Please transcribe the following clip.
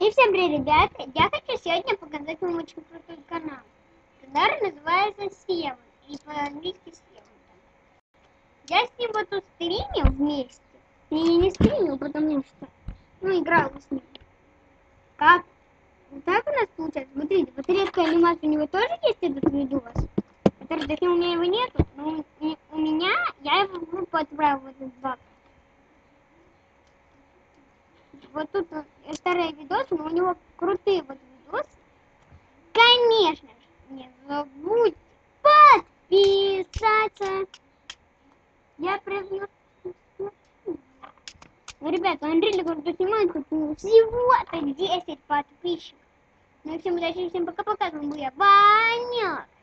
И всем привет, ребята! Я хочу сегодня показать вам очень крутой канал, который называется Севен, и по-английски Севен. Я с ним вот тут стримил вместе, и не стримил, потому что, играл с ним. Как? Вот так у нас получается. Смотрите, вот редкая анимация у него тоже есть, этот видос, который, точнее, у меня его нету, но у меня, я его в группу отправил, вот этот баг. Вот тут старые видосы, но у него крутые вот видосы. Конечно же, не забудьте подписаться. Я прям... Ну, ребята, Андрей круто снимает, всего-то 10 подписчиков. Ну и всем удачи, всем пока-пока, с вами был я, Ваня.